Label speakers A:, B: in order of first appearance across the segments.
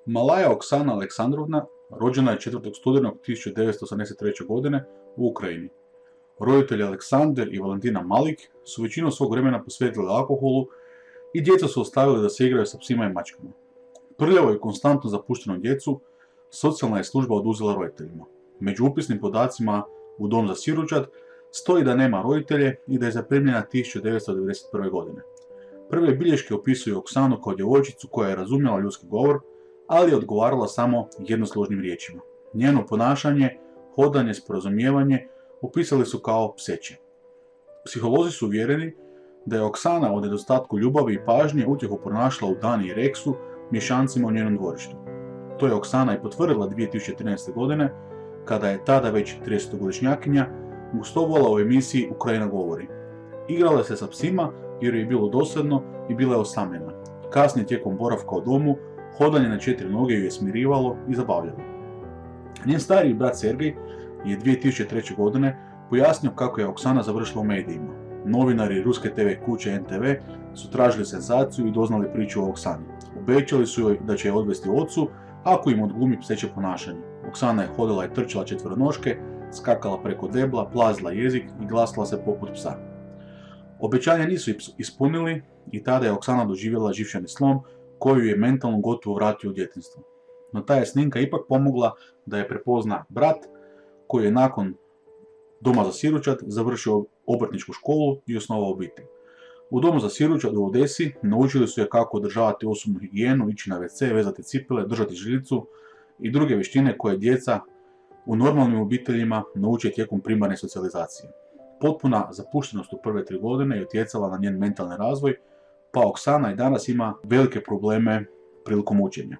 A: Malaja Oksana Aleksandrovna rođena je 4. studenog 1983. godine u Ukrajini. Roditelji Aleksandar i Valentina Malik su većinu svog vremena posvetili alkoholu i djeca su ostavili da se igraju sa psima i mačkama. Prljavo i konstantno zapuštenu djecu socijalna je služba oduzela roditeljima. Među upisnim podacima u dom za siročad stoji da nema roditelje i da je zaprimljena 1991. godine. Prve bilješke opisuju Oksanu kao djevojčicu koja je razumjela ljudski govor, ali je odgovarala samo jednosložnim riječima. Njeno ponašanje, hodanje, sporazumijevanje opisali su kao pseće. Psiholozi su uvjereni da je Oksana od nedostatku ljubavi i pažnje utjehu pronašla u Dani i Reksu, mješancima u njenom dvorištu. To je Oksana i potvrdila 2013. godine, kada je tada već 30-godišnjakinja gostovala u emisiji Ukrajina govori. Igrala se sa psima jer je bilo dosadno i bila je osamljena. Kasnije tijekom boravka u domu, hodanje na 4 noge ju je smirivalo i zabavljalo. Njen stariji brat Sergej je 2003. godine pojasnio kako je Oksana završila u medijima. Novinari ruske TV kuće NTV su tražili senzaciju i doznali priču o Oksani. Obećali su joj da će je odvesti ocu ako im odglumi pseće ponašanje. Oksana je hodala i trčala četveronoške, skakala preko debla, plazila jezik i glasila se poput psa. Obećanja nisu ispunili i tada je Oksana doživjela živčani slom koju je mentalno gotovo vratio u djetinjstvo. No ta je snimka ipak pomogla da je prepozna brat koji je nakon doma za siročad završio obrtničku školu i osnovao obitelj. U domu za siročad u Odesi naučili su je kako održavati osobnu higijenu, ići na WC, vezati cipele, držati žilicu i druge vještine koje djeca u normalnim obiteljima nauče tijekom primarne socijalizacije. Potpuna zapuštenost u prve 3 godine je utjecala na njen mentalni razvoj, pa Oksana i danas ima velike probleme prilikom učenja.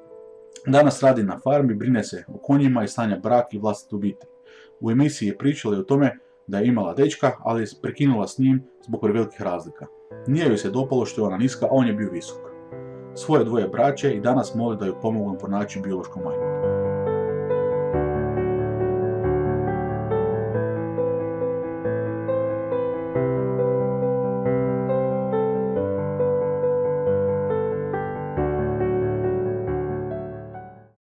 A: Danas radi na farmi, brine se o konjima i sanja brak i vlastitu obitelj. U emisiji je pričala o tome da je imala dečka, ali je prekinula s njim zbog prevelikih razlika. Nije joj se dopalo što je ona niska, a on je bio visok. Svoje dvoje braće i danas moli da ju pomognu pronaći biološku majku.